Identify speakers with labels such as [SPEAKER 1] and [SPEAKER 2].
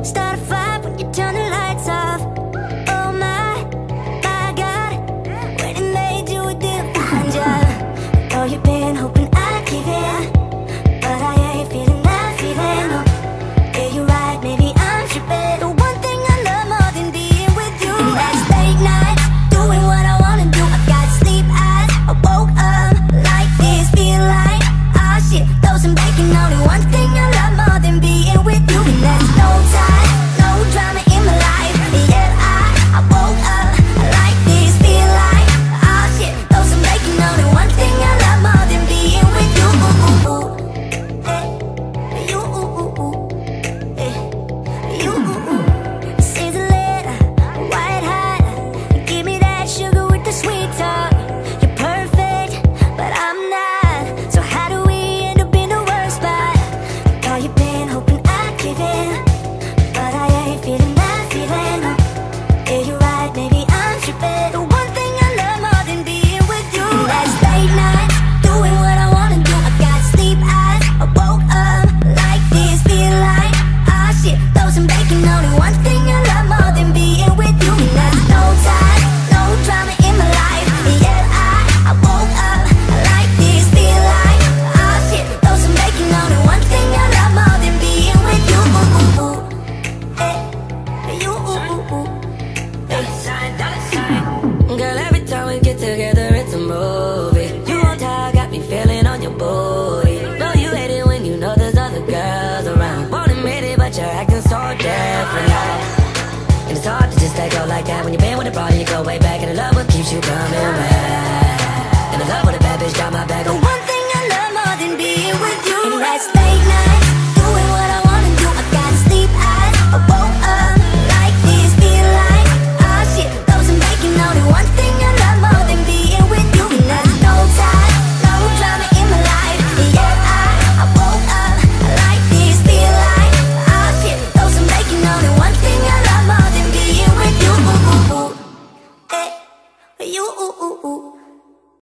[SPEAKER 1] start a fight when you turn the lights off. Oh my God, when it made you a different job. Oh, you've been hoping I'd give in, but I ain't feeling that feeling. Oh, yeah, you're right, maybe I'm tripping. The one thing I love more than being with you, and that's late nights, doing what I wanna do. I got sleep eyes, I woke up like this, feel like, ah shit, throw some bacon on it. One thing I love more than being with you, and that's no time, no drama in my life. Yeah, I woke up like this, feel like, ah shit, throw some bacon on it. One thing I love more than being with you. You, you, sends a letter, white hot. Give me that sugar with the sweet talk. You're perfect, but I'm not. So how do we end up in the worst spot? Oh, you've been hoping I'd give in, but I ain't feeling that feeling. Yeah, you're right, maybe I'm tripping. The one thing I love more than being with you, and that's late nights, doing what I wanna do. I got sleep eyes, I woke up like this, feel like, ah shit, throw some bacon on it. One thing I love more than being with you, and that's no time, no drama in my life. Yeah, I woke up like this, feel like, ah shit, throw some bacon on it. One thing I love more than being with you. You, girl, every time we get together, it's a movie. You on top, got me feeling on your booty. Know you hate it when you know there's other girls around. Won't admit it, but you're acting so different now. And it's hard to just let go like that when you've been with a body, you go way back. And I love what keeps you coming back. And I love when a bad bitch got my back. The one thing I love more than being with you, and that's late night,